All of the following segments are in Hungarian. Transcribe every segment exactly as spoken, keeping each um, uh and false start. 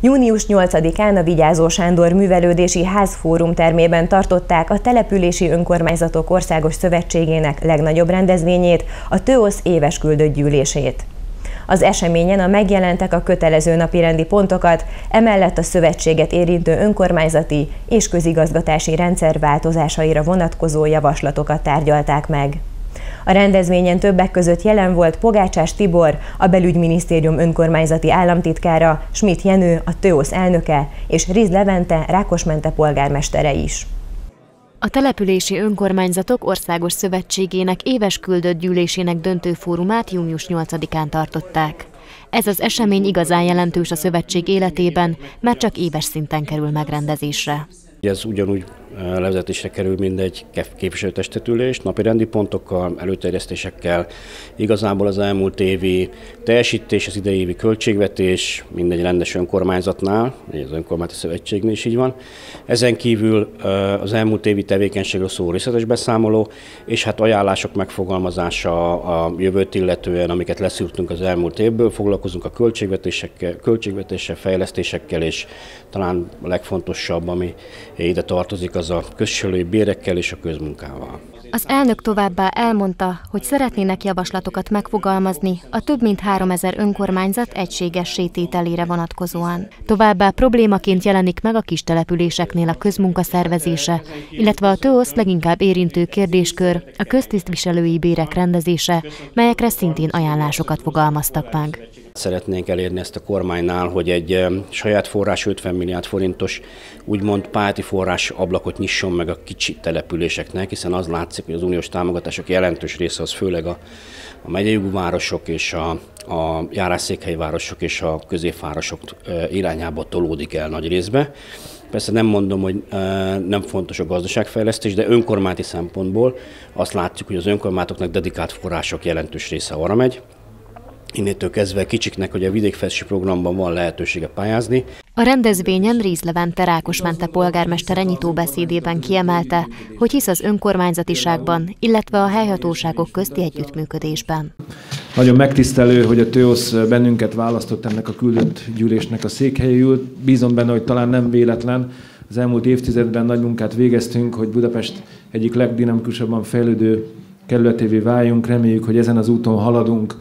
június nyolcadikán a Vigyázó Sándor Művelődési Ház Fórum termében tartották a Települési Önkormányzatok Országos Szövetségének legnagyobb rendezvényét, a TÖOSZ éves küldött gyűlését. Az eseményen a megjelentek a kötelező napirendi pontokat, emellett a szövetséget érintő önkormányzati és közigazgatási rendszer változásaira vonatkozó javaslatokat tárgyalták meg. A rendezvényen többek között jelen volt Pogácsás Tibor, a Belügyminisztérium önkormányzati államtitkára, Schmidt Jenő, a TÖOSZ elnöke, és Riz Levente, Rákosmente polgármestere is. A Települési Önkormányzatok Országos Szövetségének éves küldött gyűlésének döntő fórumát június nyolcadikán tartották. Ez az esemény igazán jelentős a szövetség életében, mert csak éves szinten kerül megrendezésre. Ez ugyanúgy levezetésre kerül, mint egy képviselőtestülés, napirendi pontokkal, előterjesztésekkel. Igazából az elmúlt évi teljesítés, az idei évi költségvetés mindegy rendes önkormányzatnál, az önkormányzati szövetségnél is így van. Ezen kívül az elmúlt évi tevékenységről szóló részletes beszámoló, és hát ajánlások megfogalmazása a jövőt illetően, amiket leszűrtünk az elmúlt évből, foglalkozunk a költségvetésekkel, költségvetéssel, fejlesztésekkel, és talán a legfontosabb, ami ide tartozik, az a közviselői bérekkel és a közmunkával. Az elnök továbbá elmondta, hogy szeretnének javaslatokat megfogalmazni a több mint háromezer önkormányzat egységes tételére vonatkozóan. Továbbá problémaként jelenik meg a kis településeknél a közmunka szervezése, illetve a TÖOSZ leginkább érintő kérdéskör, a köztisztviselői bérek rendezése, melyekre szintén ajánlásokat fogalmaztak meg. Szeretnénk elérni ezt a kormánynál, hogy egy saját forrás ötven milliárd forintos úgymond pályázati forrás ablakot nyisson meg a kicsi településeknek, hiszen az látszik, hogy az uniós támogatások jelentős része az főleg a, a megyei városok és a, a járásszékhelyi városok és a középvárosok irányába tolódik el nagy részbe. Persze nem mondom, hogy nem fontos a gazdaságfejlesztés, de önkormányzati szempontból azt látjuk, hogy az önkormányzatoknak dedikált források jelentős része arra megy. Innétől kezdve kicsiknek, hogy a vidékfejlesztési programban van lehetősége pályázni. A rendezvényen Riz Levente Rákosmente polgármestere nyitó beszédében kiemelte, hogy hisz az önkormányzatiságban, illetve a helyhatóságok közti együttműködésben. Nagyon megtisztelő, hogy a TÖOSZ bennünket választott ennek a küldött gyűlésnek a székhelyéül. Bízom benne, hogy talán nem véletlen. Az elmúlt évtizedben nagy munkát végeztünk, hogy Budapest egyik legdinamikusabban fejlődő kerületévé váljunk. Reméljük, hogy ezen az úton haladunk.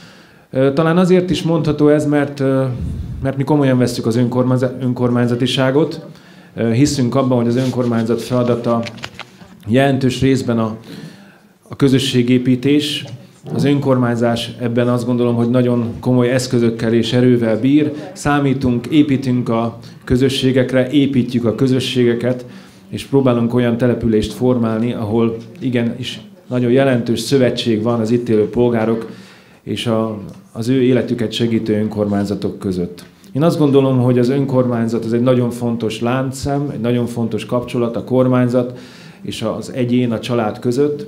Talán azért is mondható ez, mert, mert mi komolyan vesszük az önkormányzatiságot. Hiszünk abban, hogy az önkormányzat feladata jelentős részben a, a közösségépítés. Az önkormányzás ebben azt gondolom, hogy nagyon komoly eszközökkel és erővel bír. Számítunk, építünk a közösségekre, építjük a közösségeket, és próbálunk olyan települést formálni, ahol igenis nagyon jelentős szövetség van az itt élő polgárok és a, az ő életüket segítő önkormányzatok között. Én azt gondolom, hogy az önkormányzat az egy nagyon fontos láncszem, egy nagyon fontos kapcsolat a kormányzat és az egyén, a család között.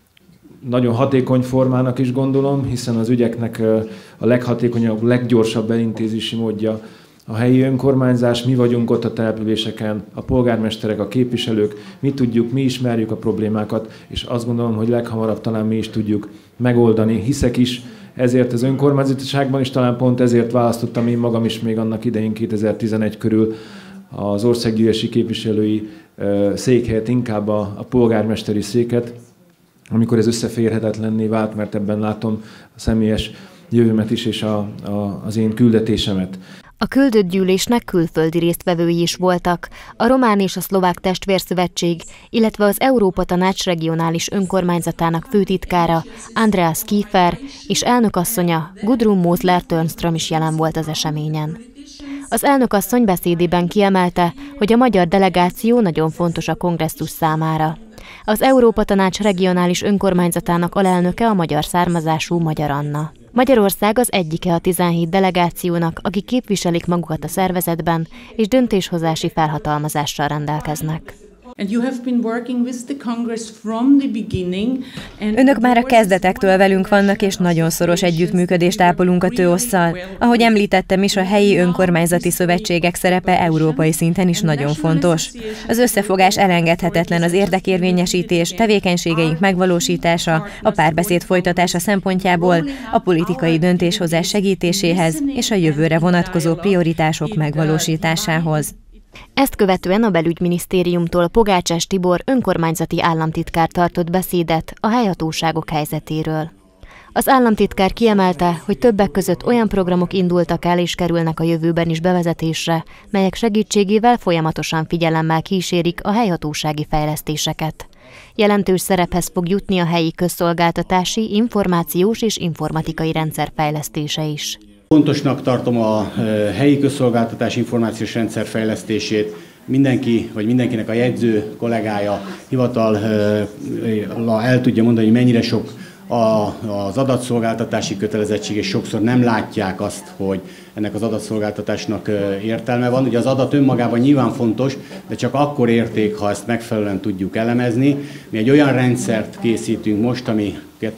Nagyon hatékony formának is gondolom, hiszen az ügyeknek a leghatékonyabb, leggyorsabb elintézési módja a helyi önkormányzás. Mi vagyunk ott a településeken, a polgármesterek, a képviselők, mi tudjuk, mi ismerjük a problémákat, és azt gondolom, hogy leghamarabb talán mi is tudjuk megoldani. Hiszek is, ezért az önkormányzatiságban is talán pont ezért választottam én magam is még annak idején kétezer-tizenegy körül az országgyűlési képviselői székhelyet, inkább a, a polgármesteri széket, amikor ez összeférhetetlenné vált, mert ebben látom a személyes jövőmet is és a, a, az én küldetésemet. A küldött gyűlésnek külföldi résztvevői is voltak, a Román és a Szlovák Testvérszövetség, illetve az Európa Tanács regionális önkormányzatának főtitkára, Andreas Kiefer, és elnökasszonya, Gudrun Mosler-Törnström is jelen volt az eseményen. Az elnökasszony beszédében kiemelte, hogy a magyar delegáció nagyon fontos a kongresszus számára. Az Európa Tanács regionális önkormányzatának alelnöke a magyar származású Magyar Anna. Magyarország az egyike a tizenhét delegációnak, akik képviselik magukat a szervezetben és döntéshozási felhatalmazással rendelkeznek. Önök már a kezdetektől velünk vannak, és nagyon szoros együttműködést ápolunk a TÖOSZ-szal. Ahogy említettem is, a helyi önkormányzati szövetségek szerepe európai szinten is nagyon fontos. Az összefogás elengedhetetlen az érdekérvényesítés, tevékenységeink megvalósítása, a párbeszéd folytatása szempontjából, a politikai döntéshozás segítéséhez és a jövőre vonatkozó prioritások megvalósításához. Ezt követően a belügyminisztériumtól Pogácsás Tibor önkormányzati államtitkár tartott beszédet a helyhatóságok helyzetéről. Az államtitkár kiemelte, hogy többek között olyan programok indultak el és kerülnek a jövőben is bevezetésre, melyek segítségével folyamatosan figyelemmel kísérik a helyhatósági fejlesztéseket. Jelentős szerephez fog jutni a helyi közszolgáltatási, információs és informatikai rendszer fejlesztése is. Fontosnak tartom a helyi közszolgáltatás információs rendszer fejlesztését. Mindenki, vagy mindenkinek a jegyző kollégája hivatal el tudja mondani, hogy mennyire sok az adatszolgáltatási kötelezettség, és sokszor nem látják azt, hogy ennek az adatszolgáltatásnak értelme van. Ugye az adat önmagában nyilván fontos, de csak akkor érték, ha ezt megfelelően tudjuk elemezni. Mi egy olyan rendszert készítünk most, ami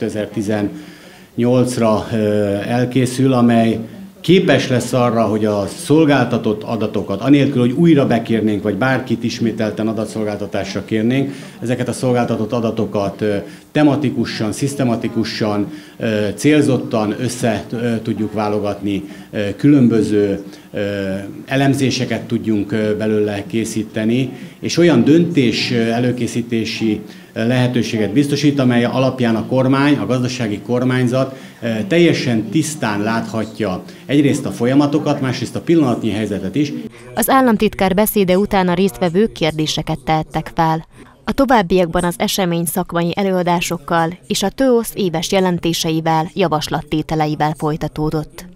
kétezer-tizennyolcra elkészül, amely képes lesz arra, hogy a szolgáltatott adatokat, anélkül, hogy újra bekérnénk, vagy bárkit ismételten adatszolgáltatásra kérnénk, ezeket a szolgáltatott adatokat tematikusan, szisztematikusan, célzottan össze tudjuk válogatni, különböző elemzéseket tudjunk belőle készíteni, és olyan döntés előkészítési lehetőséget biztosít, amely alapján a kormány, a gazdasági kormányzat teljesen tisztán láthatja egyrészt a folyamatokat, másrészt a pillanatnyi helyzetet is. Az államtitkár beszéde után a résztvevők kérdéseket tehettek fel. A továbbiakban az esemény szakmai előadásokkal és a TÖOSZ éves jelentéseivel, javaslattételeivel folytatódott.